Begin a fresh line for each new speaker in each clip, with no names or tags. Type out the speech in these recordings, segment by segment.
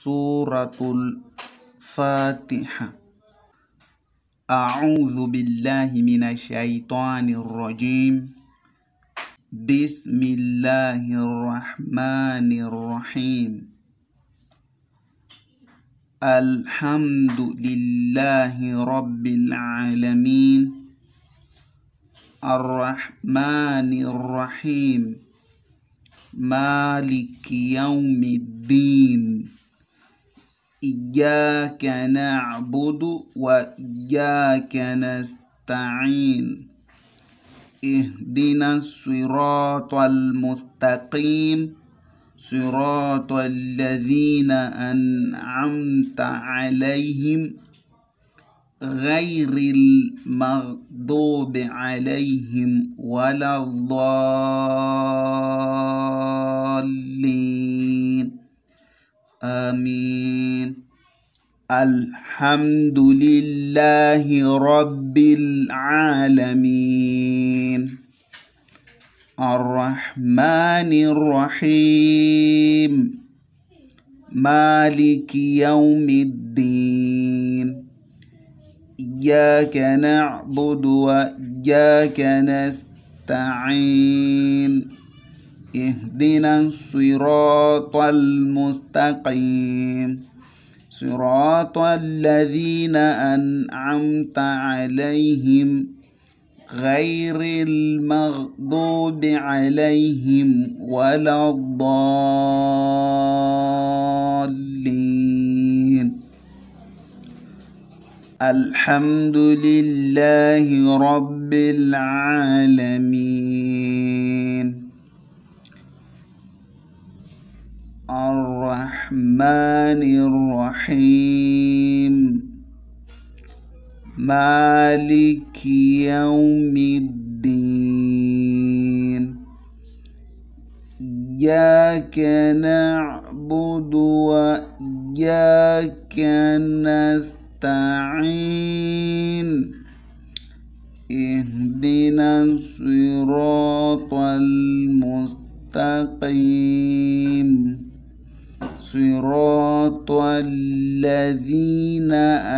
سورة الفاتحة. أعوذ بالله من الشيطان الرجيم. بسم الله الرحمن الرحيم. الحمد لله رب العالمين. الرحمن الرحيم. مالك يوم الدين. إياك نعبد وإياك نستعين. اهدنا الصراط المستقيم. صراط الذين أنعمت عليهم غير المغضوب عليهم ولا الضالين. آمين. الحمد لله رب العالمين. الرحمن الرحيم. مالك يوم الدين. إياك نعبد وإياك نستعين. اهدنا الصراط المستقيم. صراط الذين أنعمت عليهم غير المغضوب عليهم ولا الضالين. الحمد لله رب العالمين. الرحمن الرحيم. مالك يوم الدين. إياك نعبد وإياك نستعين. اهدنا الصراط المستقيم. صراط الذين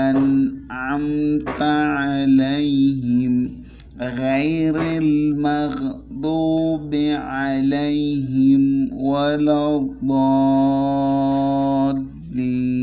أنعمت عليهم غير المغضوب عليهم ولا الضالين.